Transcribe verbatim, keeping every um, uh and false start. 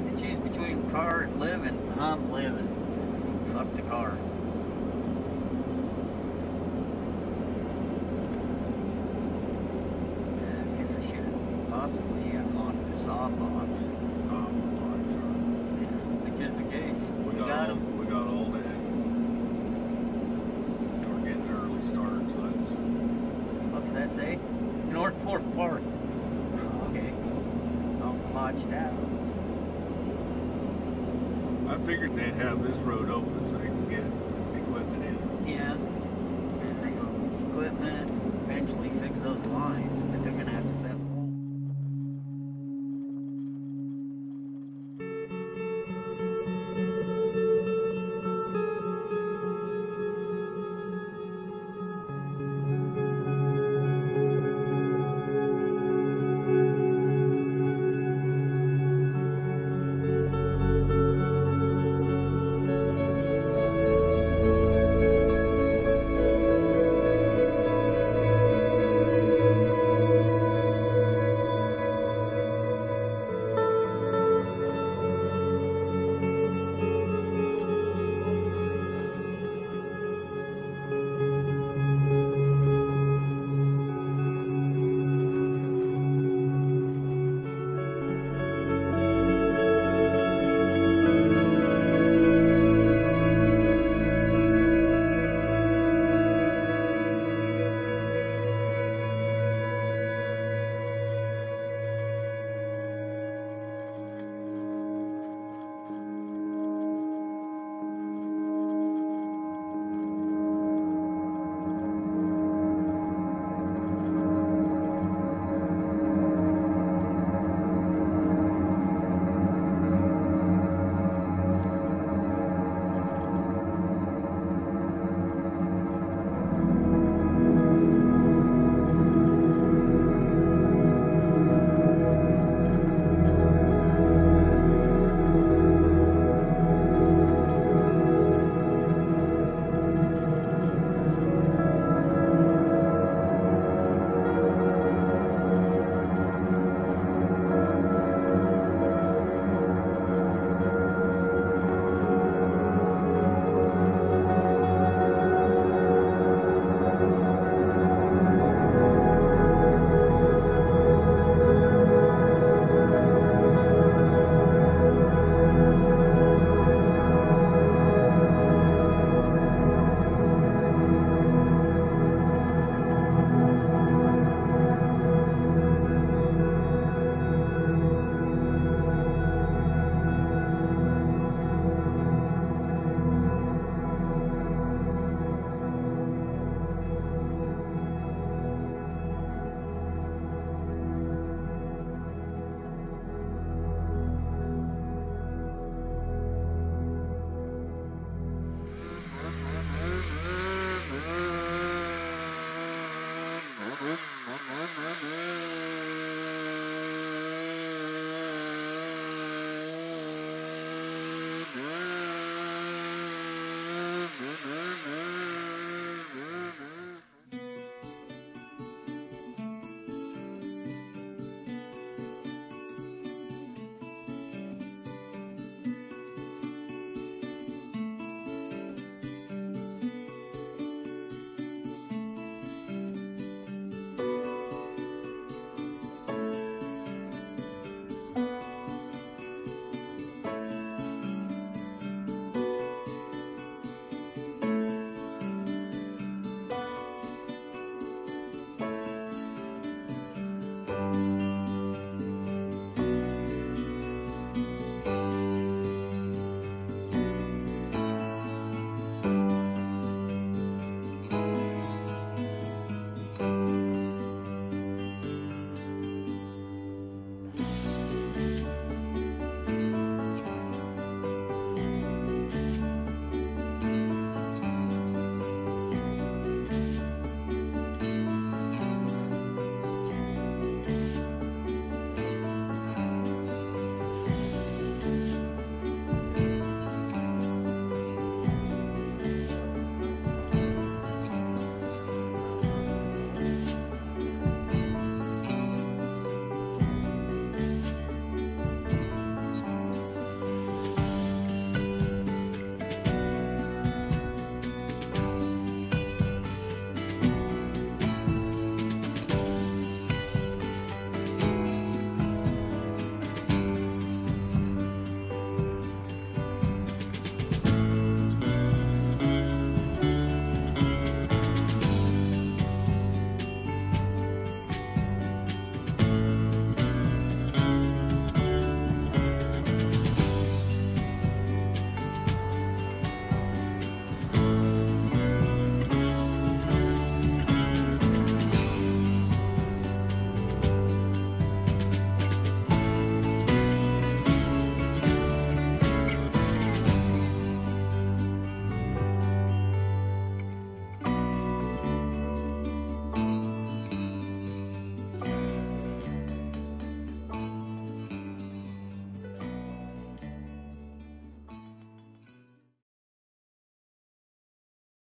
had to choose between car and living, I'm living. Fuck the car. I guess I should have possibly unlocked the saw box. Oh, fine, Yeah, but just in case. We We got, got all, them. we got all day. We're getting an early start, so that's... What's that say? North Fork Park. Okay. All lodged out. I figured they'd have this road open so they can get equipment in. Yeah.